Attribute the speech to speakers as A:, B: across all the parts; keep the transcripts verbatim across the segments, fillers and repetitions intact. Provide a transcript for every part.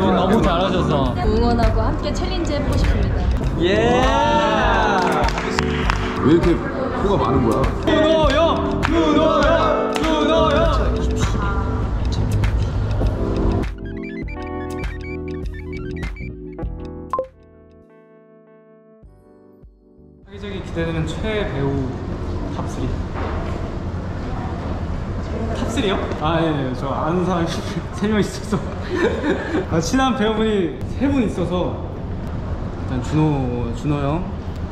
A: 라이브 너무 잘하셔서
B: 응원하고 함께 챌린지 해보고 싶습니다.
C: 예.
D: 왜 이렇게 표가 많은 거야?
A: 준호 형! 준호 형! 준호 형!
E: 세계적인 기대되는 최애 배우 탑쓰리. 탑쓰리요? 아, 예, 예. 저 아는 사람이 세 명 있어서 아, 친한 배우분이 세 분 있어서 일단 준호, 준호 형,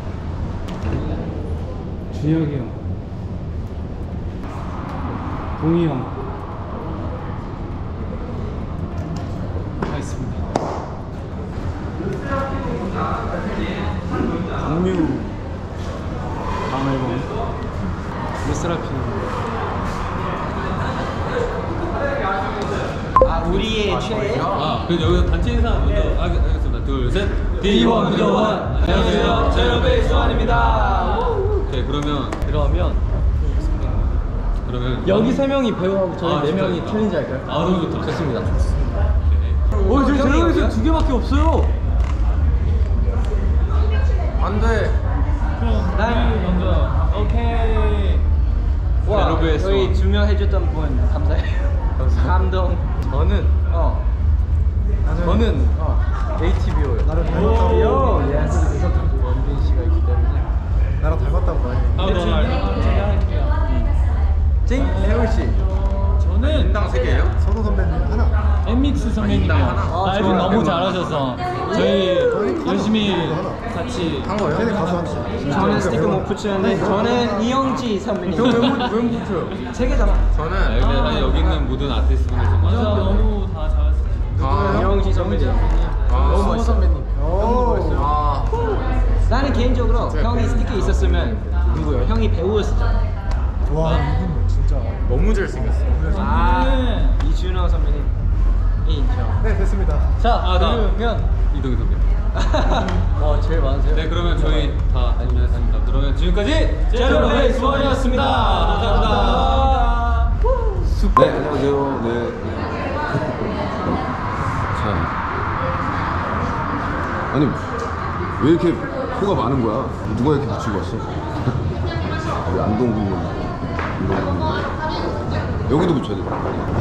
E: 준혁이 형, 동희 형 하겠습니다. 강뮤 다음 앨범 르세라핌.
C: 아, 우리의 최애?
A: 아, 그럼 여기서 단체 인사 먼저 하겠습니다. 둘, 셋. 디 원 구조원. 안녕하세요. 제로 베이스 원입니다. 오케이, 그러면
C: 그러면
A: 그러면
C: 여기 세 명이 배우하고 저희
A: 아,
C: 네
A: 진짜
C: 명이
A: 좋다.
C: 챌린지 할까요?
A: 아, 너무 좋다.
C: 좋습니다.
A: 오,
C: 저희 제로 베이스 두 개밖에 없어요.
D: 안 돼.
E: 난 먼저. 오케이.
C: 와,
A: 제로 베이스
C: 저희
A: 원.
C: 주명해줬던 분 감사해요. 감동. 저는 어. 저는 어. 에이티비오요.
F: 나를 닮았다고.
C: 오, 예스. 원빈 씨가 있기 때문에.
F: 나랑 닮았다고 말해.
A: 아, 너무
E: 제가 할게요.
C: 찡 해울 씨.
E: 저는
D: 인당 세 개예요?
F: 선호 선배님 하나.
E: 엠믹스 선배님이요.
A: 라이브
C: 좋아요.
A: 너무 잘하셔서 저희 열심히 같이
D: 한 거예요?
F: 걔네 가수 한 명.
C: 저는 스티커 못 붙였는데 저는 이영지 선배님.
D: 왜 붙여요?
C: 세 개잖아.
D: 저는
A: 아, 근데 사실 여기 있는 모든 아티스트분들 정말
E: 진짜 너무 다 잘했어요.
D: 아,
C: 이영지 선배님.
D: 아,
C: 너무 멋있어.
F: 오.
D: 아,
C: 나는 개인적으로 형이 스티커 있었으면 누구요? 형이 배우였었잖아.
F: 와 이분 진짜.
D: 너무 잘생겼어.
C: 아, 이준호 선배님. 인정.
F: 네 됐습니다.
C: 자,
A: 아, 나.
C: 그러면
A: 이동희 선배.
C: 어 제일 많으세요?
A: 네, 그러면 저희 다 안녕하십니다. 그러면 지금까지 제로 베이스 원이었습니다. 감사합니다.
D: 네, 안녕하세요. 네. 자. 아니, 왜 이렇게 표가 많은 거야? 누가 이렇게 붙이고 왔어? 우리 안동군만. 여기도 붙여야 돼.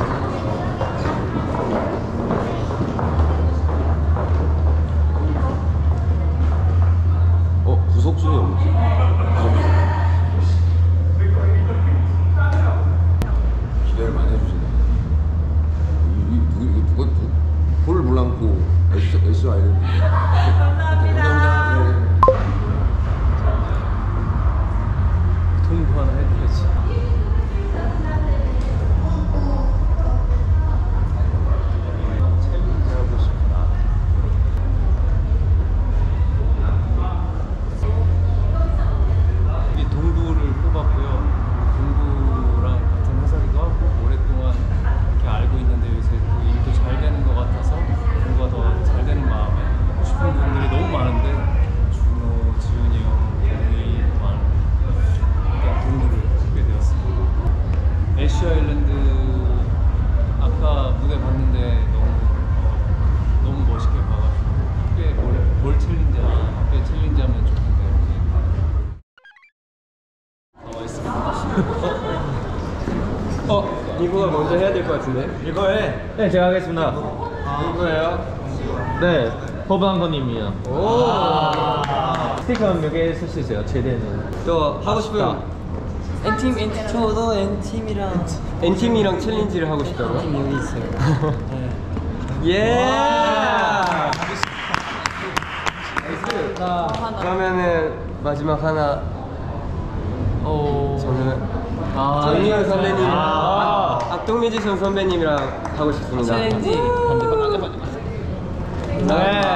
D: 어, 구석순이 없지? 기대를 많이 해주시네. 이, 이, 누구, 이게 누가, 누, 폴 블랑코, 에스, 에스 아이랜드. 감사합니다. 네.
C: 동부 하나 해드려야지. 챌린지 하고 싶구나.
E: 우리 동부를 뽑았고요. 동부랑 같은 회사기도 하고 오랫동안 이렇게 알고 있는데 요새 또 일도 잘 되는 것 같아서 동부가 더 잘 되는 마음에 하고 싶은 분들이 너무 많은데 준호, 지훈이 형, 동이 많은 그러니까 동부를 보게 되었습니다. 애쉬 아일랜드 아까 무대 봤는데 너무 어, 너무 멋있게 봐가지고 함께 뭘, 뭘 챌린지하나 함께 챌린지하면 좋겠네요. 나와 있습니다.
C: 어, 이거가 먼저 해야 될 것 같은데.
E: 이거 해.
G: 네, 제가 하겠습니다.
C: 누구예요?
G: 네, 허브한건님이요.
C: 오.
G: 스티커 몇 개 쓸 수 있어요, 최대는.
C: 또 하고 싶은 N팀, N팀 저도 N팀이랑 N팀이랑 챌린지를 하고 싶다고요? N팀 여기 있어요. 예. 그러면은 마지막 하나. 저는 전민우 선배님,
G: 아.
C: 악- 악동 뮤지션 선배님이랑 하고 싶습니다. 챌린지.
G: 네.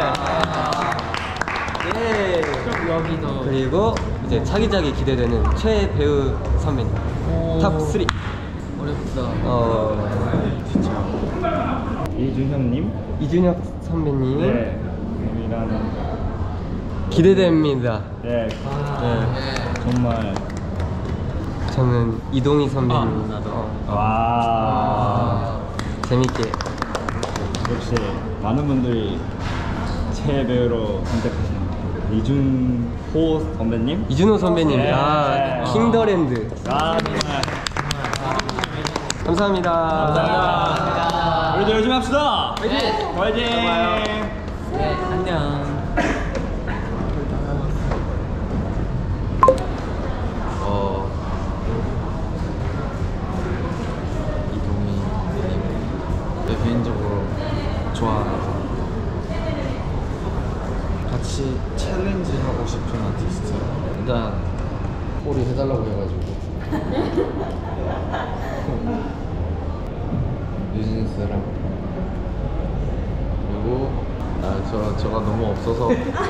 C: 예. 여기도. 그리고 이제 차기작이 기대되는 최애 배우 선배님. 탑 쓰리. 어렵다. 어. 진짜.
G: 이준형님?
C: 이준혁 선배님.
G: 네. 이라는.
C: 기대됩니다.
G: 네.
C: 네.
G: 정말.
C: 저는 이동희 선배님.
G: 아, 나도.
C: 어.
G: 와.
C: 재밌게.
G: 역시. 많은 분들이 제 배우로 선택하신 이준호 선배님.
C: 이준호 선배님.
G: 네.
C: 아, 킹더랜드.
G: 아, 정말
C: 감사합니다.
G: 감사합니다. 우리도 열심히 합시다.
C: 화이팅!
G: 화이팅!
C: 네, 안녕.
D: 어, 이동희 내 개인적으로 좋아하고 같이 챌린지 하고 싶은 아티스트. 일단 꼬리 해달라고 해가지고 뉴진스랑 그리고 아저 저가 너무 없어서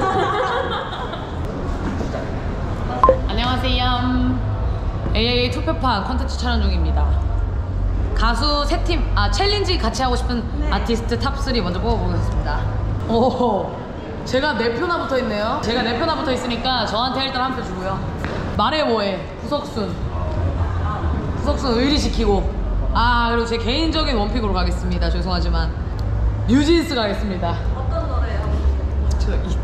B: 안녕하세요. 에이에이에이 투표판 콘텐츠 촬영 중입니다. 가수 세 팀, 아 챌린지 같이 하고 싶은 아티스트 탑쓰리 먼저 뽑아보겠습니다. 오, 제가 네 표나 붙어 있네요. 제가 네 표나 붙어 있으니까 저한테 일단 한 표 주고요. 말해 뭐해, 구석순. 구석순 의리시키고. 아, 그리고 제 개인적인 원픽으로 가겠습니다. 죄송하지만 뉴진스 가겠습니다. 어떤 노래요? 저 이티.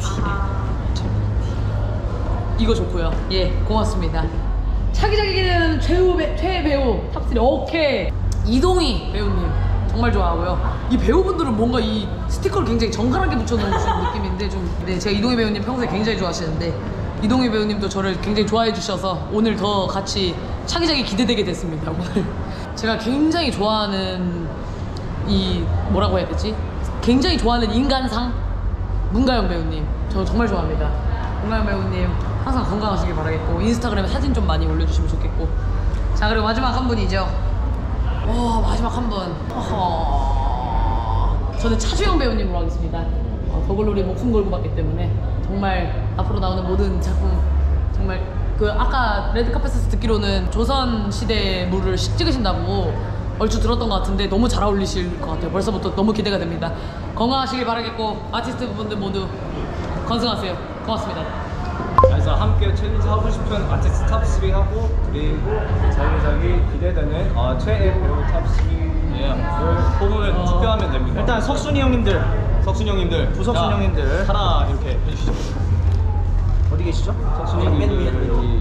B: 이거 좋고요. 예, 고맙습니다. 차기작이 기대되는 최우 배, 최애 배우 탑쓰리. 오케이. 이동희 배우님 정말 좋아하고요. 이 배우분들은 뭔가 이 스티커를 굉장히 정갈하게 붙여놓은 느낌인데 좀, 네, 제가 이동희 배우님 평소에 굉장히 좋아하시는데 이동희 배우님도 저를 굉장히 좋아해 주셔서 오늘 더 같이 차기작이 기대되게 됐습니다. 오늘 제가 굉장히 좋아하는 이 뭐라고 해야 되지? 굉장히 좋아하는 인간상 문가영 배우님 저 정말 좋아합니다. 문가영 배우님 항상 건강하시길 바라겠고 인스타그램에 사진 좀 많이 올려주시면 좋겠고. 자, 그리고 마지막 한 분이죠. 와, 마지막 한 분. 어허... 저는 차주영 배우님으로 하겠습니다. 어, 더글로리 목숨 걸고 봤기 때문에 정말 앞으로 나오는 모든 작품 정말 그 아까 레드카펫에서 듣기로는 조선시대 물을 찍으신다고 얼추 들었던 것 같은데 너무 잘 어울리실 것 같아요. 벌써부터 너무 기대가 됩니다. 건강하시길 바라겠고 아티스트 분들 모두 건승하세요. 고맙습니다.
E: 그래서 함께 챌린지 하고 싶은 아티스트 탑쓰리 하고 그리고 자기자기 기대되는 어, 최애 배우 탑쓰리를 뽑으면
A: 어.
E: 투표하면 됩니다.
G: 일단 석순이 형님들,
E: 석순 형님들,
G: 부석순
E: 자,
G: 형님들.
E: 하나 이렇게 해주시죠.
G: 어디 계시죠?
E: 석순 형님들.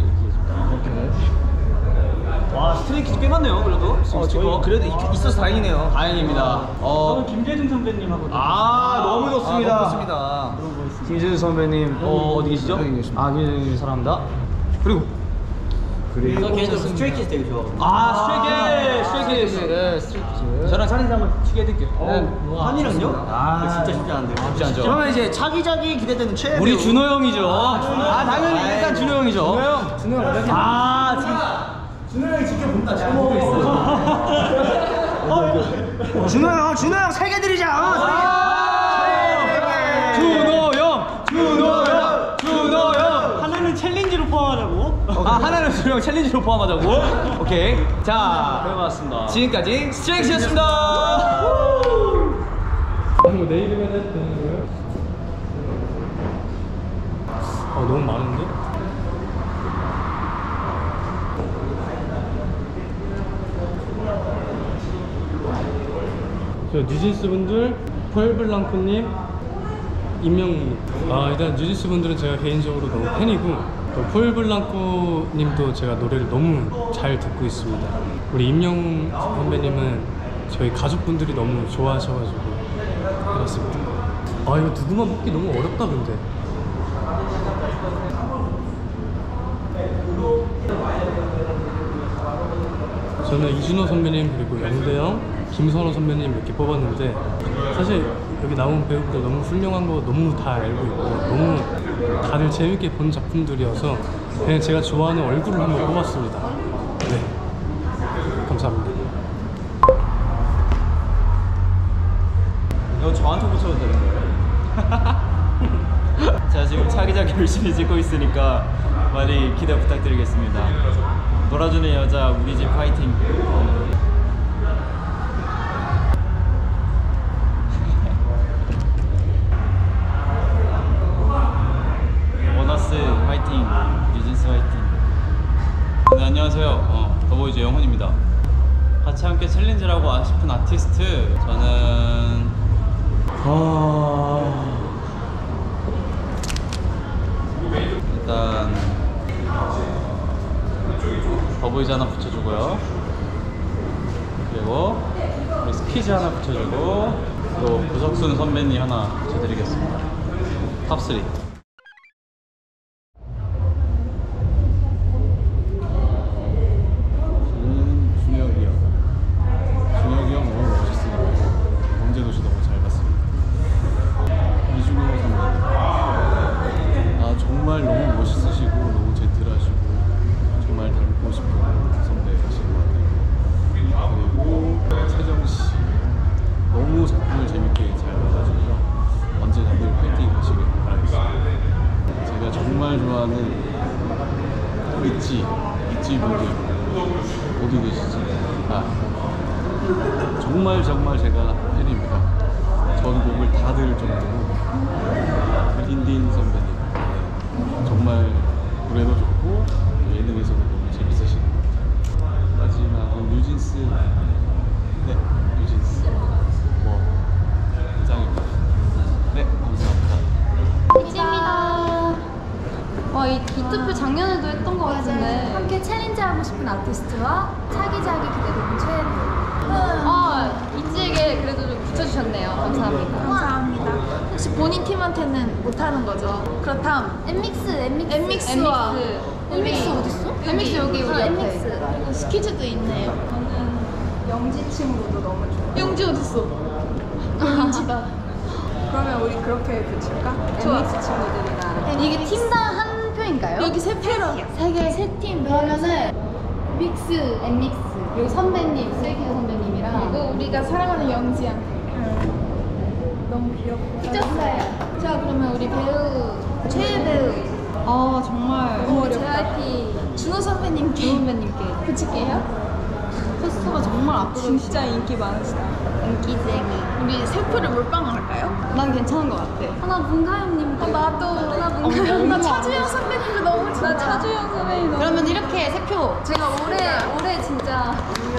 E: 와, 스트레이키즈 꽤 많네요. 그래도
G: 어, 저희 그래도 있- 있어서 다행이네요.
E: 다행입니다. 어,
G: 김재준 선배님하고.
E: 아, 너무 좋습니다.
G: 아, 너무 좋습니다. 김재준 선배님 어, 어디 계시죠?
D: 여기 계십니다.
G: 아, 김재준 사랑합니다. 그리고
C: 저 개인적으로 스트레이키즈 되게 좋아하거든요.
E: 아, 스트레이키즈.
C: 네, 스트레이키즈.
E: 저랑 챌린지 한번 치게 해드릴게요.
C: 한이랑요? 아, 진짜 쉽지 않은데.
E: 쉽지 않죠.
G: 그러면 이제 차기작이 기대되는 최애
E: 우리
G: 배우.
E: 준호 형이죠. 아, 당연히 일단 준호 형이죠. 준호 형.
G: 준호 형 어디
E: 아, 지금
G: 준호 형이 지켜본다. 준호 형, 준호 형 세 개 드리자.
E: 준호 형, 준호 형, 준호 형.
G: 하나는 챌린지로 포함하자고.
E: 아, 하나는 준호 형 챌린지로 포함하자고. 오케이. 자,
G: 해봤습니다.
E: 지금까지 스트레이키즈였습니다.
G: 내 이름에 해도 되는 거예요? 아, 너무 많은데?
H: 저 뉴진스 분들, 펄블랑코님, 임영웅. 아, 일단 뉴진스 분들은 제가 개인적으로 너무 팬이고, 또 펄블랑코님도 제가 노래를 너무 잘 듣고 있습니다. 우리 임영웅 선배님은 저희 가족분들이 너무 좋아하셔가지고 그렇습니다. 아, 이거 누구만 뽑기 너무 어렵다 근데. 저는 이준호 선배님 그리고 영대형, 김선호 선배님 이렇게 뽑았는데 사실 여기 나온 배우들 너무 훌륭한 거 너무 다 알고 있고 너무 다들 재밌게 본 작품들이어서 그냥 제가 좋아하는 얼굴을 한번 뽑았습니다. 네, 감사합니다.
G: 이거 저한테 붙여도 되는 거예요?
I: 자, 지금 차기작 열심히 찍고 있으니까 많이 기대 부탁드리겠습니다. 놀아주는 여자 우리 집 파이팅. 원어스 파이팅. 뉴진스 파이팅. 네, 안녕하세요. 어, 더보이즈 영훈입니다. 같이 함께 챌린지라고 싶은 아티스트, 저는
H: 아...
A: 일단 버브이즈 하나 붙여주고요. 그리고 우리 스키즈 하나 붙여주고 또 구석순 선배님 하나 붙여드리겠습니다. 탑쓰리. 저는 준혁이 형. 준혁이 형 너무 멋있습니다. 범죄도시 너무 잘 봤습니다. 이준호 선배님. 아 정말 너무 멋있으시고 너무 젠틀하시고 정말 닮고 싶은 선배이신 것 같아요. 그리고 세정씨 너무 작품을 재밌게 잘 봐가지고요. 언제나 늘 파이팅 하시길 바라겠습니다. 제가 정말 좋아하는 있지 있지 분들 어디 계시지? 아 정말 정말 제가 팬입니다. 전 곡을 다 들을 정도로 인딘 선배님 정말 노래도 좋고 예능에서도 너무 재밌으신 것 같아요. 마지막은 뉴진스. 네, 뉴진스. 뭐 짱입니다. 네, 감사합니다.
J: 이지입니다. 와, 이, 이 투표 작년에도 했던 것 같은데. 함께 챌린지 하고 싶은 아티스트와 차기작이 기대되는 최애. 아, 이지에게 그래도 좀 붙여주셨네요. 감사합니다. 감사합니다. 혹시 본인 팀한테는 못하는 거죠? 그렇다면 엠믹스, 엠믹스, 엠믹스와 엠믹스 어딨어? 엠믹스 여기 우리 옆에. 그리고 스키즈도 있네요. 저는 영지 친구도 너무 좋아. 영지 어딨어? 영지다.
K: 그러면 우리 그렇게 붙일까?
J: 좋아.
K: 엠믹스 친구들이나.
J: 이게 팀당 한 표인가요? 여기 세 표로. 세 개. 세 팀. 그러면은 믹스, 엠믹스. 그리고 선배님, 슬기즈 선배님이랑. 그리고 우리가 사랑하는 영지한테. 응. 너무 귀엽고. 삐졌어요. 자, 그러면 우리 배우, 최애 배우. 아, 정말. 너무 어렵다. 제이아이피. 준호 선배님께. 준호 선배님께. 붙일게요. 포스터가 정말 압도적이시다.
K: 진짜 인기 많으시다.
J: 인기쟁이. 우리 세 표를 몰빵을 할까요? 난 괜찮은 것 같아. 하나 문가영님. 어, 나도. 하나 문가영. 나 차주영 선배님도 너무 좋아. 나 차주영 선배님 너무. 그러면 이렇게 세 표. 제가 올해 올해 진짜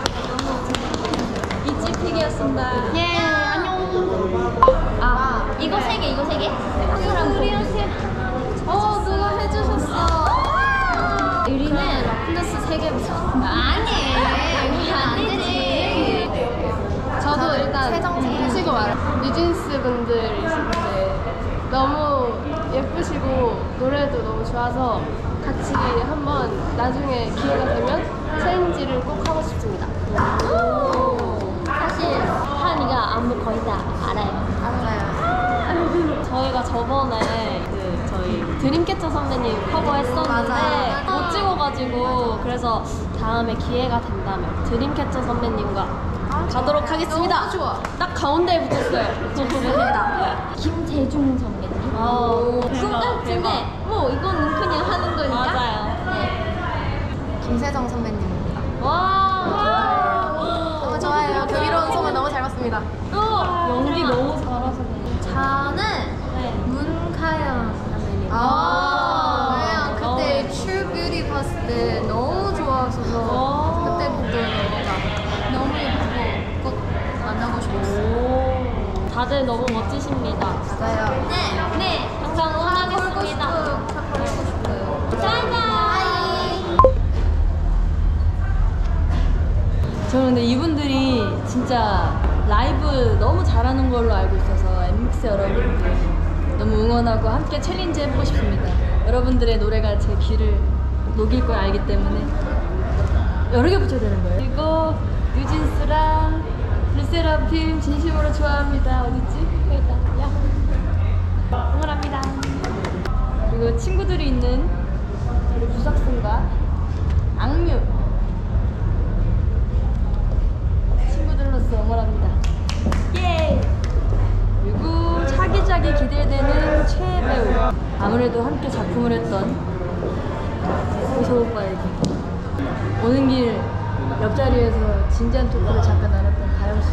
J: 너무 이지픽이었습니다. 예, 안녕. 아, 이거 세 개, 이거 세 개. 우리한테. 어, 누가 해주셨어. 유리는 라플러스 세 개 붙여. 아니, 안 되지. 저도 일단 세정 말. 뉴진스 분들이신데 너무 예쁘시고 노래도 너무 좋아서 같이 한번 나중에 기회가 되면 챌린지를 꼭 하고 싶습니다. 사실 하은이가 안무 거의 다 알아요. 알아요. 저희가 저번에 그 저희 드림캐쳐 선배님 커버했었는데 못 찍어가지고 그래서 다음에 기회가 된다면 드림캐쳐 선배님과 아, 가도록 좋아. 하겠습니다. 너무 좋아. 딱 가운데에 붙였어요. 좋습니다. 김재중 선배님. 아, 똑같은데 뭐 이거는 그냥 하는 거니까. 맞아요. 네. 김세정 선배님입니다. 와, 너무 좋아요. 경이로운 소문 너무 잘 봤습니다. 또 연기 너무 잘하시네요. 저는 네. 문가영 선배님. 아, 왜요? 그때 True Beauty 봤을 때 너무 좋아하셔서 그때부터 너무 예쁘고 꼭 만나고 싶었어요. 다들 너무 멋지십니다. 맞아요. 네, 네, 항상 응원하겠습니다. 걸고 싶어요. 짜잔.
B: 저는 근데 이분들이 진짜 라이브 너무 잘하는 걸로 알고 있어서 엠믹스 여러분들 너무 응원하고 함께 챌린지 해보고 싶습니다. 여러분들의 노래가 제 귀를 녹일 걸 알기 때문에 여러 개 붙여야 되는 거예요. 그리고 뉴진스랑 르세라핌 진심으로 좋아합니다. 어딨지? 여기다. 야. 응원합니다. 그리고 친구들이 있는 우리 부석순과 악뮤 친구들로서 응원합니다. 예! 그리고 차기작이 기대되는 최애 배우. 아무래도 함께 작품을 했던 호소 오빠에게 오는 길 옆자리에서 진지한 토크를 잠깐 나눴던 가영씨.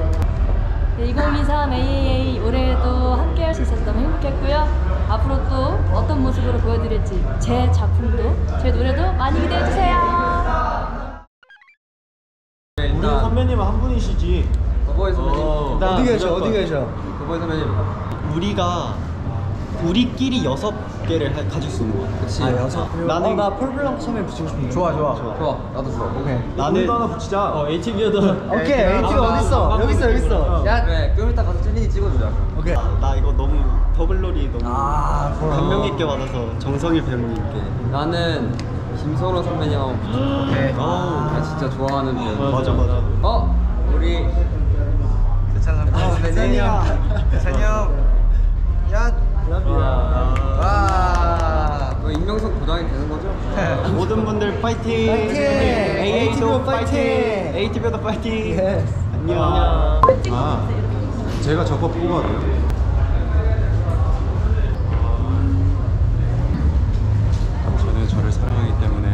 B: 이천이십삼 에이에이에이 올해도 함께 할 수 있어서 너무 행복했고요. 앞으로 또 어떤 모습으로 보여드릴지 제 작품도 제 노래도 많이 기대해주세요.
G: 우리 선배님은 한 분이시지.
C: 버거이 선배님.
G: 어,
C: 일단
G: 어디 계셔?
C: 무조건.
G: 어디 계셔?
C: 오보이 선배님.
G: 우리가 우리끼리 여섯 개를 하- 가질 수 있는 거야.
C: 그치.
G: 아 여섯. 나는
F: 어, 나 펄블랑 처음에 붙이고 싶은데.
G: 좋아 좋아.
C: 좋아. 나도 좋아. 오케이.
G: 나는
F: 우리도 하나 붙이자.
G: 어 에이티비어도.
F: 오케이. 에이티비 어디 있어? 여기 있어, 여기 있어.
C: 야, 그래. 좀 이따 가서 챌린지 찍어주자.
F: 오케이.
G: 나 이거 너무 더글놀이 너무
F: 아,
G: 감명 깊게 받아서 정성일 배우님께.
C: 나는 김선호 선배님 한번 붙여.
F: 오케이.
C: 아, 나 진짜 좋아하는 배우.
G: 맞아 맞아.
C: 어, 우리
F: 대찬 선배님. 대찬이 형. 대찬이 형. 야.
C: 와, 또 임명석 부장이 되는 거죠?
G: 모든 분들 파이팅.
F: 파이팅!
G: 에이티비오
F: 파이팅!
G: 에이티비오도 파이팅.
F: 예스.
G: 안녕.
F: 아, 제가 저거 뽑아야 돼요?
H: 저는 저를 사랑하기 때문에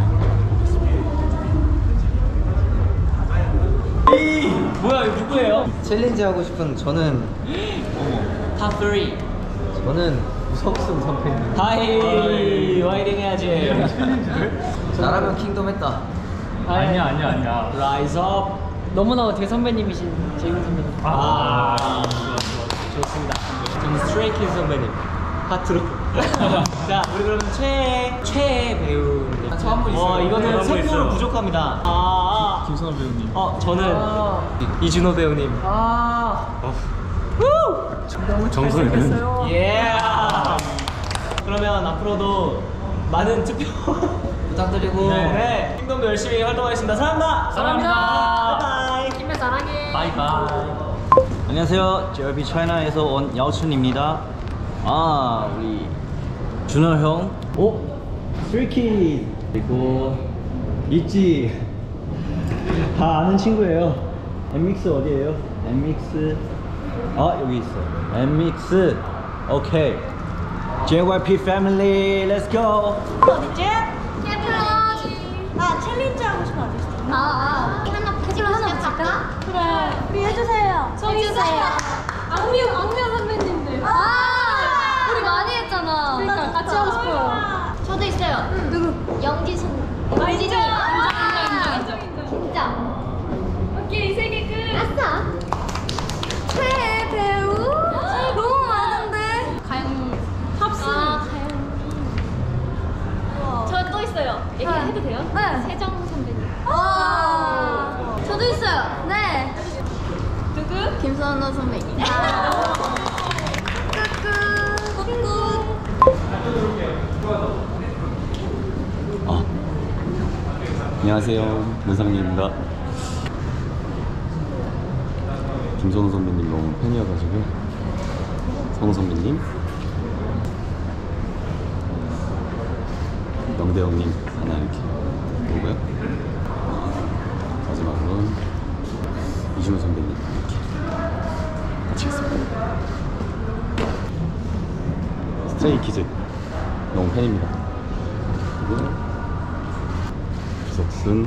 H: 보겠습니다.
I: 뭐야 이거 누구예요?
C: 챌린지 하고 싶은 저는
I: 탑 삼.
C: 저는 우석순 선배님.
I: 하이 화이팅 해야지.
C: 나라면 킹덤 했다.
I: 아니야 아니야 아니야. 라이즈 업.
B: 너무나 제 선배님이신 재윤 선배님.
I: 아, 좋아, 좋아. 좋습니다. 저는 스트레이키즈 선배님. 하트로. 자, 우리 그러면 최애, 최애 배우님.
C: 저 한 분 있어요.
I: 어, 이거는
E: 한분
I: 세
E: 있어요.
I: 분 부족합니다. 아,
E: 김선호 배우님.
I: 어, 저는 이준호 배우님.
B: 아.
E: 정선이 배우님.
I: 예. 그러면 앞으로도 많은 투표
C: 부탁드리고.
I: 네. 킹덤도 열심히 활동하겠습니다. 사랑합니다.
B: 사랑합니다.
I: 바이바이.
B: 김에 사랑해.
I: 바이바이.
G: 안녕하세요. 제이알비 차이나에서 온 야오춘입니다. 아 우리 준호 형. 오 스트레이키즈 그리고 있지. 다 아는 친구예요. 엠믹스 어디예요? 엠믹스. 아 여기 있어. 엠믹스. 오케이. 제이와이피 패밀리 렛츠 고.
J: 어디지? 챌린지. 아 챌린지 하고 싶어 어디 있어? 아, 아. 하나 해주러 하나 붙일까? 그래. 우리 해주세요. 저 있어요. 악뮤 악뮤 선배님들. 아, 우리 많이 했잖아. 그러니까 같이 하고 싶어요. 저도 있어요. 누구? 영지 선. 영진이. 인정 인정 인정. 진짜. 오케이 세 개 끝. 아싸. 최애 배우? 너무 많은데. 가영. 탑스. 아, 저 또 있어요. 얘기해도 돼요? 네. 세정 선배님. 와. 저도 있어요. 네. 누구? 김선호 선배님. 꾸꾸. 꾸꾸.
L: 아, 안녕하세요. 문상민입니다. 김선호 선배님 너무 팬이어가지고 선호 선배님, 명대형님 하나 이렇게 보고요. 마지막으로 이준호 선배님 이렇게 같이 했습니다. 스트레이키즈 너무 팬입니다. 그리고 주석순,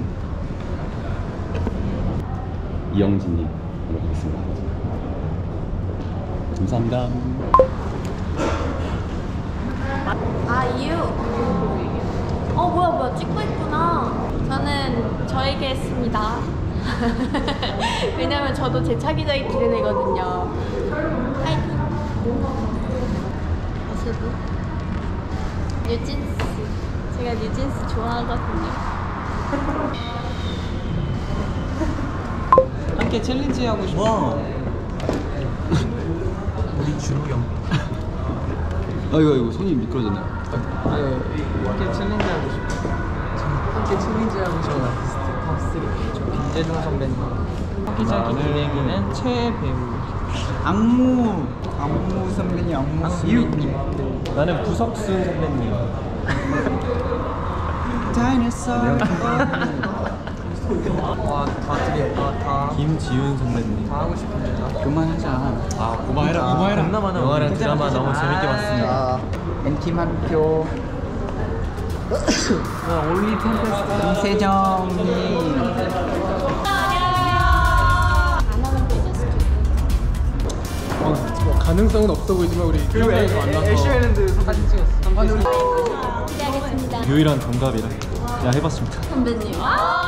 L: 이영진님 하도록 하겠습니다. 감사합니다.
J: 아 이유. 어 뭐야 뭐야 찍고 있구나. 저는 저에게 했습니다. 왜냐면 저도 제 차기작이 기대되거든요. 파이팅. 어서도 뉴진스. 제가 뉴진스 좋아하거든요.
C: 함께 챌린지 하고 싶어.
F: 우리 준호 형.
L: 아이고 이거 손이 미끄러졌네.
C: 아유, 함께 챌린지 하고 싶어. 함께 챌린지 하고 싶어. 아티스트 탑 삼. 저 김재중 선배님. 차기작이 기대기는 최애 배우.
F: 악무. 악무 선배님, 악무
C: 이유님.
G: 나는 부석순 선배님.
F: 다이너소.
C: 와, 다 드리겠다. 다.
G: 김지윤 선배님.
C: 다 하고 싶은데 다.
F: 그만하자.
C: 아, 고마해라, 고마해라.
G: 겁나 많아. 영화랑 드라마 너무 재밌게 봤습니다.
F: 엔팀 한 표. 올리 템페스트 이세정님.
H: 어, 뭐 가능성은 없어 보이지만 우리 그리고
F: 애쉬아일랜드 사진 찍었어.
J: 기대하겠습니다.
G: 유일한 정답이라 그냥 해봤습니다.
J: 선배님.